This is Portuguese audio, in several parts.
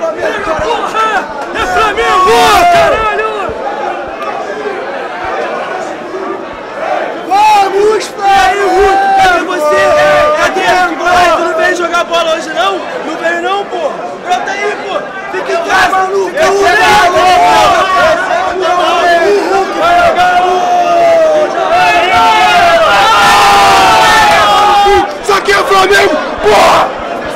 É Flamengo, caralho! Vamos, Flamengo! Cadê você? Cadê? Tu não veio jogar bola hoje não? Não veio não, pô? Brota aí, pô! Fica em casa, maluco! Isso aqui é Flamengo, porra!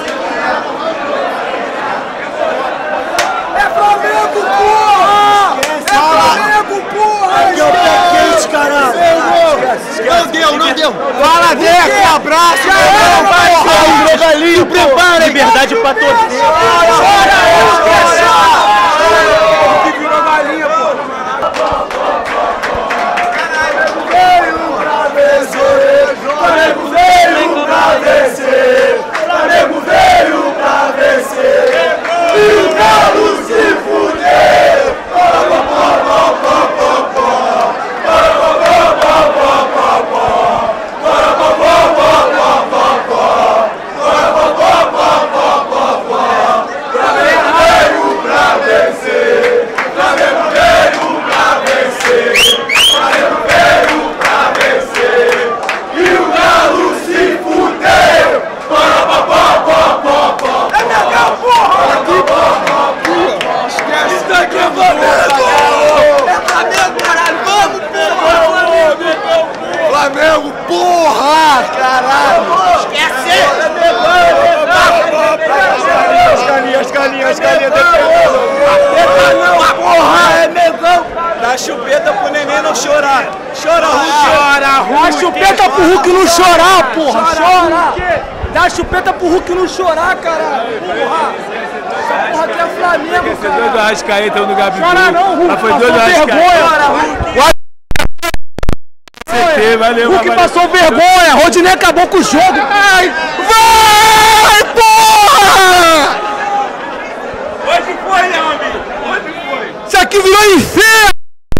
É Flamengo, porra! É Flamengo, porra! Aqui é o pé quente, caralho! Não deu! Fala, Deco! Um abraço! Vai, galinho! Prepara! Liberdade pra torcer! Que virou galinha, porra! Flamengo veio pra vencer! Flamengo veio pra vencer! E o Galo se fudeu! Flamengo, porra! Caralho! Esquece! As galinhas, não, porra! É medão! Dá chupeta pro neném não chorar! Chora, Hulk! Dá chupeta pro Hulk não chorar, porra! Chora! Dá chupeta pro Hulk não chorar, caralho! Porra! Essa porra aqui é Flamengo, cara! Dois do Arrascaeta, um do Gabigol. Chora não, Hulk! Foi dois do Arrascaeta. Valeu, Hulk passou vergonha! Rodinei acabou com o jogo! Ai! Vai, porra! Onde foi, meu amigo? Onde foi? Isso aqui virou inferno!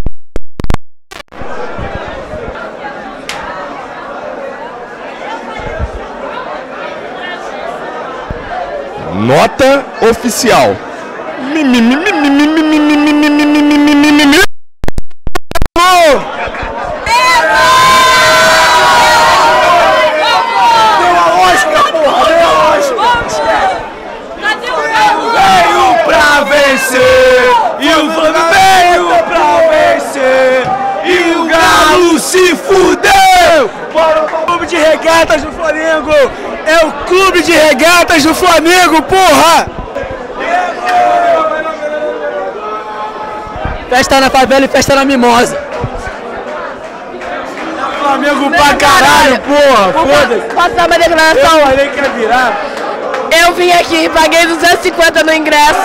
Nota oficial. Veio pra vencer! E o Flamengo veio pra vencer! E o Galo se fudeu! Bora pro Clube de Regatas do Flamengo! É o Clube de Regatas do Flamengo, porra! Festa na favela e festa na mimosa! Flamengo pra caralho, porra! Foda-se! Posso dar uma declaração? Eu nem quer virar! Eu vim aqui, paguei 250 no ingresso.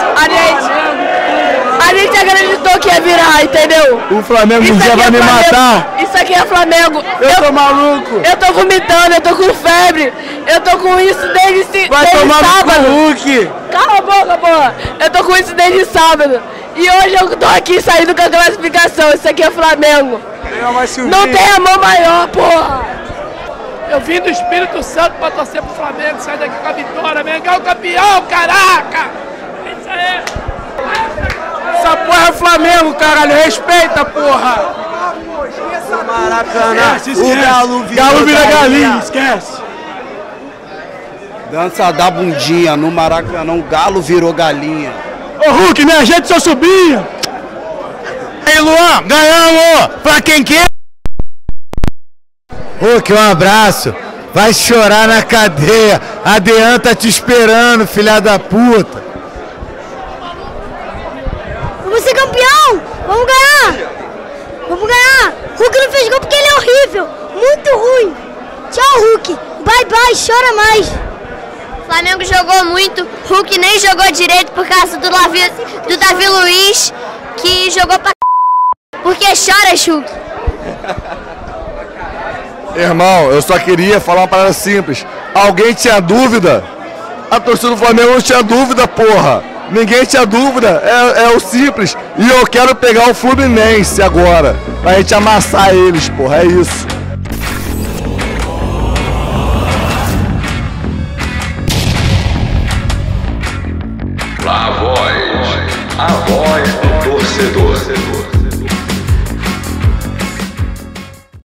A gente acreditou que ia virar, entendeu? O Flamengo Isso já aqui vai é me Flamengo. matar! Isso aqui é Flamengo. Eu tô maluco! Eu tô vomitando, eu tô com febre. Eu tô com isso desde Vai tomar no sábado. cu, Hulk! Cala a boca, porra. Eu tô com isso desde sábado. E hoje eu tô aqui saindo com a classificação. Isso aqui é Flamengo. Não tem amor maior, porra. Eu vim do Espírito Santo pra torcer pro Flamengo, sair daqui com a vitória, Mengão campeão, caraca! É isso aí! Essa porra é Flamengo, caralho! Respeita, porra! Maracanã, O Galo vira galinha, esquece! Dança da bundinha no Maracanã, o Galo virou galinha. Ô Hulk, me ajeite seu sobrinho! Aí, Luan, ganhamos! Pra quem quer? Hulk, um abraço. Vai chorar na cadeia. A Dean tá te esperando, filha da puta. Vamos ser campeão! Vamos ganhar! Vamos ganhar! Hulk não fez gol porque ele é horrível! Muito ruim! Tchau, Hulk! Bye, bye! Chora mais! O Flamengo jogou muito, Hulk nem jogou direito por causa do Davi Luiz, que jogou pra porque chora, Hulk. Irmão, eu só queria falar uma parada simples. Alguém tinha dúvida? A torcida do Flamengo não tinha dúvida, porra. Ninguém tinha dúvida, é o simples. E eu quero pegar o Fluminense agora, pra gente amassar eles, porra, é isso. La Voz. a